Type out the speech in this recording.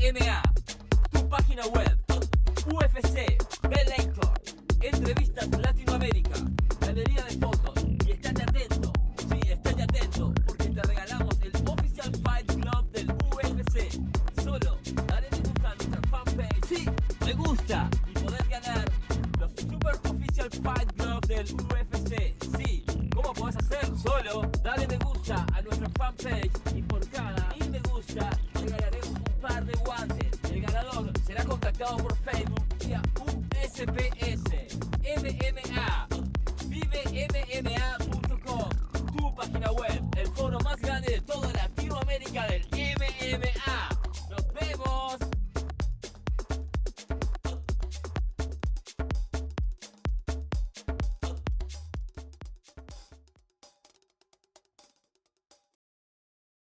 MMA, tu página web, UFC, Bellator, entrevistas Latinoamérica, galería de fotos. Y estate atento, sí, estate atento, porque te regalamos el Official Fight Glove del UFC. Solo dale me gusta a nuestra fanpage, sí, me gusta, y poder ganar los Super Official Fight Glove del UFC. Sí, ¿cómo podés hacer? Solo dale me gusta a nuestra fanpage y por cada 1000 me gusta regalaremos un par de guantes. El ganador será contactado por Facebook vía USPS.